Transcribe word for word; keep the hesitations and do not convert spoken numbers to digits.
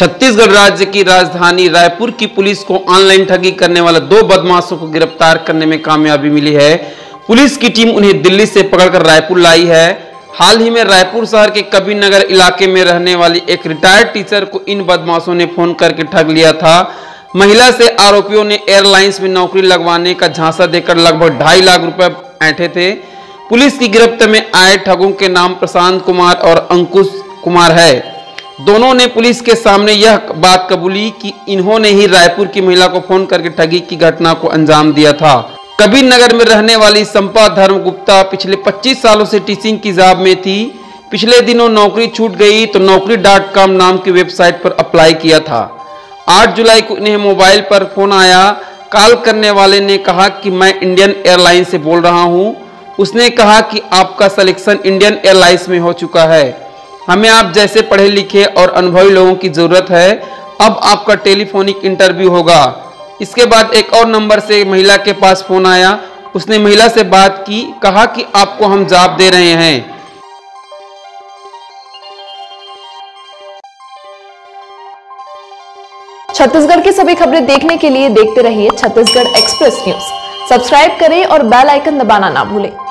छत्तीसगढ़ राज्य की राजधानी रायपुर की पुलिस को ऑनलाइन ठगी करने वाले दो बदमाशों को गिरफ्तार करने में कामयाबी मिली है। पुलिस की टीम उन्हें दिल्ली से पकड़कर रायपुर लाई है। हाल ही में रायपुर शहर के कबीरनगर इलाके में रहने वाली एक रिटायर्ड टीचर को इन बदमाशों ने फोन करके ठग लिया था। महिला से आरोपियों ने एयरलाइंस में नौकरी लगवाने का झांसा देकर लगभग ढाई लाख रुपए ऐंठे थे। पुलिस की गिरफ्त में आए ठगों के नाम प्रशांत कुमार और अंकुश कुमार है। दोनों ने पुलिस के सामने यह बात कबूली कि इन्होंने ही रायपुर की महिला को फोन करके ठगी की घटना को अंजाम दिया था। कबीरनगर में रहने वाली संपा धर्म गुप्ता पिछले पच्चीस सालों से टीचिंग की जॉब में थी। पिछले दिनों नौकरी छूट गई तो नौकरी डॉट कॉम नाम की वेबसाइट पर अप्लाई किया था। आठ जुलाई को इन्हें मोबाइल पर फोन आया। कॉल करने वाले ने कहा कि मैं इंडियन एयरलाइंस से बोल रहा हूं। उसने कहा कि आपका सिलेक्शन इंडियन एयरलाइंस में हो चुका है, हमें आप जैसे पढ़े लिखे और अनुभवी लोगों की जरूरत है। अब आपका टेलीफोनिक इंटरव्यू होगा। इसके बाद एक और नंबर से महिला के पास फोन आया। उसने महिला से बात की, कहा कि आपको हम जॉब दे रहे हैं। छत्तीसगढ़ की सभी खबरें देखने के लिए देखते रहिए छत्तीसगढ़ एक्सप्रेस न्यूज। सब्सक्राइब करें और बेल आइकन दबाना ना भूलें।